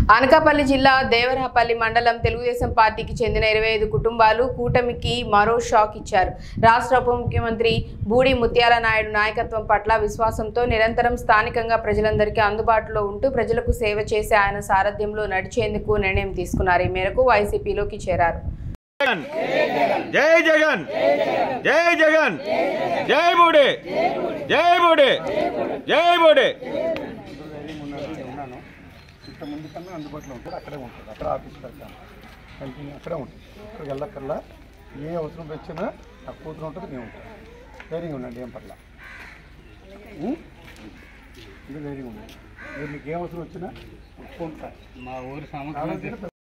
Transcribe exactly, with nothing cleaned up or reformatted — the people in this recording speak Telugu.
అనకాపల్లి జిల్లా దేవరపల్లి మండలం తెలుగుదేశం పార్టీకి చెందిన ఇరవై ఐదు కుటుంబాలు కూటమికి మరో షాక్ ఇచ్చారు. రాష్ట్ర ఉప ముఖ్యమంత్రి బూడి ముత్యాల నాయుడు నాయకత్వం పట్ల విశ్వాసంతో నిరంతరం స్థానికంగా ప్రజలందరికీ అందుబాటులో ఉంటూ ప్రజలకు సేవ చేసే ఆయన సారథ్యంలో నడిచేందుకు నిర్ణయం తీసుకున్నారు. ఈ మేరకు వైసీపీలోకి చేరారు. జై జగన్, జై జగన్, జై బూడి, జై బూడి, జై బూడి. ఇంత ముందు కన్నా అందుబాటులో ఉంటుంది, అక్కడే ఉంటుంది, అక్కడ ఆఫీస్ పెడతాను కంటిన్యూ అక్కడే ఉంటుంది. అక్కడికి వెళ్ళక్కర్లా, ఏ అవసరం వచ్చినా ఆ కూతురు ఉంటుంది, మేము ఉంటాం. ధైర్యంగా ఉండండి, ఏం పర్లా ఇది ధైర్యంగా ఉండండి. మీరు మీకు ఏ అవసరం వచ్చినా ఫోన్ మా ఊరి సామాన్